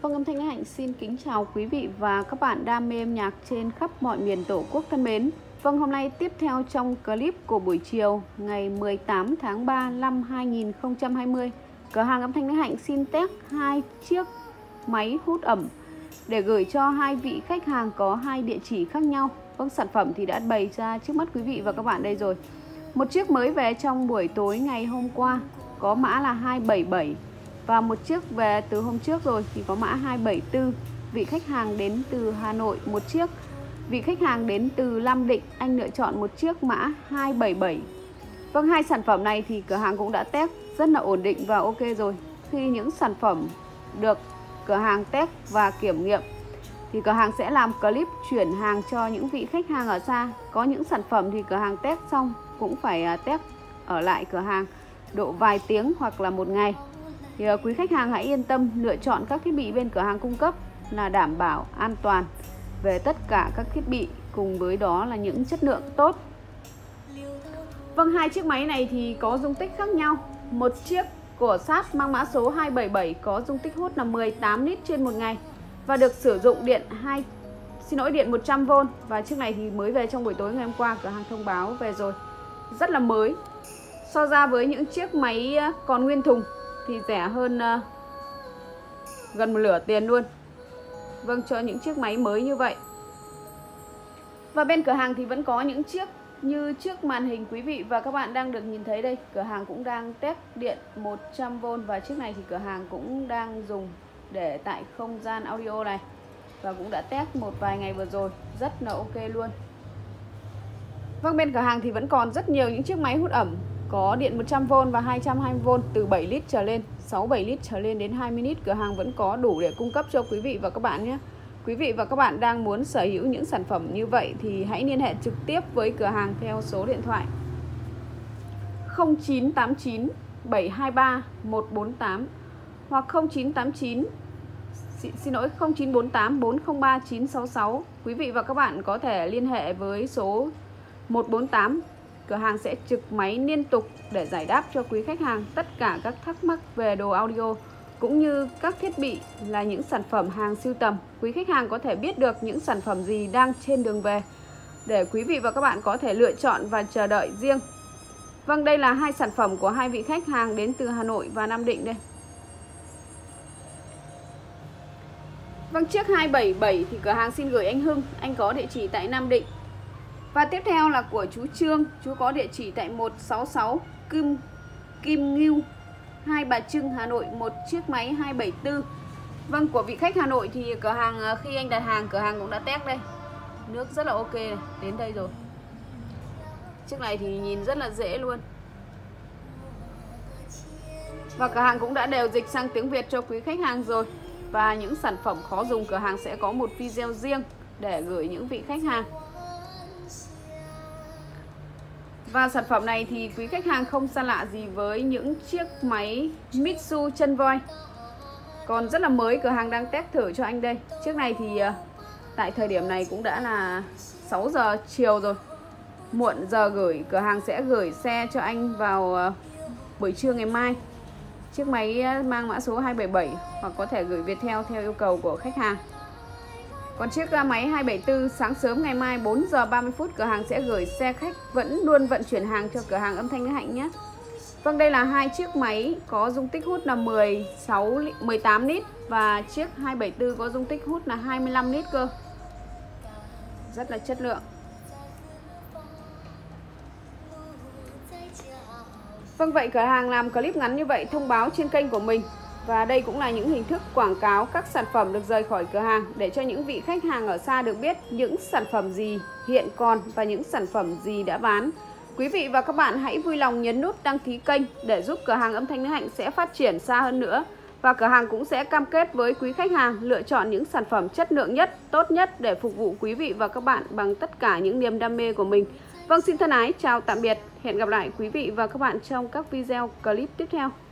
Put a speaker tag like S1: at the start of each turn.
S1: Vâng, âm thanh Đức Hạnh xin kính chào quý vị và các bạn đam mê âm nhạc trên khắp mọi miền Tổ quốc thân mến. Vâng, hôm nay tiếp theo trong clip của buổi chiều ngày 18 tháng 3 năm 2020, cửa hàng âm thanh Đức Hạnh xin test 2 chiếc máy hút ẩm để gửi cho 2 vị khách hàng có 2 địa chỉ khác nhau. Vâng, sản phẩm thì đã bày ra trước mắt quý vị và các bạn đây rồi. Một chiếc mới về trong buổi tối ngày hôm qua có mã là 277. Và một chiếc về từ hôm trước rồi thì có mã 274. Vị khách hàng đến từ Hà Nội một chiếc. Vị khách hàng đến từ Nam Định, anh lựa chọn một chiếc mã 277. Vâng, 2 sản phẩm này thì cửa hàng cũng đã test rất là ổn định và ok rồi. Khi những sản phẩm được cửa hàng test và kiểm nghiệm thì cửa hàng sẽ làm clip chuyển hàng cho những vị khách hàng ở xa. Có những sản phẩm thì cửa hàng test xong cũng phải test ở lại cửa hàng độ vài tiếng hoặc là một ngày. Thì quý khách hàng hãy yên tâm lựa chọn các thiết bị bên cửa hàng cung cấp là đảm bảo an toàn về tất cả các thiết bị, cùng với đó là những chất lượng tốt. Vâng, 2 chiếc máy này thì có dung tích khác nhau. Một chiếc của Sharp mang mã số 277 có dung tích hút là 18 lít trên một ngày và được sử dụng điện điện 100V. Và chiếc này thì mới về trong buổi tối ngày hôm qua, cửa hàng thông báo về rồi. Rất là mới. So ra với những chiếc máy còn nguyên thùng thì rẻ hơn gần một nửa tiền luôn. Vâng, cho những chiếc máy mới như vậy. Và bên cửa hàng thì vẫn có những chiếc như trước màn hình quý vị và các bạn đang được nhìn thấy đây. Cửa hàng cũng đang test điện 100V và chiếc này thì cửa hàng cũng đang dùng để tại không gian audio này. Và cũng đã test một vài ngày vừa rồi, rất là ok luôn. Vâng, bên cửa hàng thì vẫn còn rất nhiều những chiếc máy hút ẩm có điện 100V và 220V từ 7 lít trở lên, 6-7 lít trở lên đến 20 lít. Cửa hàng vẫn có đủ để cung cấp cho quý vị và các bạn nhé. Quý vị và các bạn đang muốn sở hữu những sản phẩm như vậy thì hãy liên hệ trực tiếp với cửa hàng theo số điện thoại 0989 723 148 hoặc 0948 403 966. Quý vị và các bạn có thể liên hệ với số 148. Cửa hàng sẽ trực máy liên tục để giải đáp cho quý khách hàng tất cả các thắc mắc về đồ audio cũng như các thiết bị là những sản phẩm hàng sưu tầm. Quý khách hàng có thể biết được những sản phẩm gì đang trên đường về để quý vị và các bạn có thể lựa chọn và chờ đợi riêng. Vâng, đây là 2 sản phẩm của 2 vị khách hàng đến từ Hà Nội và Nam Định đây. Vâng, chiếc 277 thì cửa hàng xin gửi anh Hưng, anh có địa chỉ tại Nam Định. Và tiếp theo là của chú Trương, chú có địa chỉ tại 166 Kim Ngưu, Hai Bà Trưng, Hà Nội, một chiếc máy 274. Vâng, của vị khách Hà Nội thì cửa hàng khi anh đặt hàng, cửa hàng cũng đã test đây. Nước rất là ok này, đến đây rồi. Chiếc này thì nhìn rất là dễ luôn. Và cửa hàng cũng đã đều dịch sang tiếng Việt cho quý khách hàng rồi. Và những sản phẩm khó dùng cửa hàng sẽ có một video riêng để gửi những vị khách hàng. Và sản phẩm này thì quý khách hàng không xa lạ gì với những chiếc máy Mitsu chân voi. Còn rất là mới, cửa hàng đang test thử cho anh đây. Chiếc này thì tại thời điểm này cũng đã là 6 giờ chiều rồi. Muộn giờ gửi, cửa hàng sẽ gửi xe cho anh vào buổi trưa ngày mai. Chiếc máy mang mã số 277 hoặc có thể gửi Viettel theo yêu cầu của khách hàng. Còn chiếc máy 274 sáng sớm ngày mai 4 giờ 30 phút cửa hàng sẽ gửi xe khách vẫn luôn vận chuyển hàng cho cửa hàng âm thanh Đức Hạnh nhé. Vâng, đây là 2 chiếc máy có dung tích hút là 18 lít và chiếc 274 có dung tích hút là 25 lít cơ. Rất là chất lượng. Vâng, vậy cửa hàng làm clip ngắn như vậy thông báo trên kênh của mình. Và đây cũng là những hình thức quảng cáo các sản phẩm được rời khỏi cửa hàng để cho những vị khách hàng ở xa được biết những sản phẩm gì hiện còn và những sản phẩm gì đã bán. Quý vị và các bạn hãy vui lòng nhấn nút đăng ký kênh để giúp cửa hàng âm thanh Đức Hạnh sẽ phát triển xa hơn nữa. Và cửa hàng cũng sẽ cam kết với quý khách hàng lựa chọn những sản phẩm chất lượng nhất, tốt nhất để phục vụ quý vị và các bạn bằng tất cả những niềm đam mê của mình. Vâng, xin thân ái, chào tạm biệt. Hẹn gặp lại quý vị và các bạn trong các video clip tiếp theo.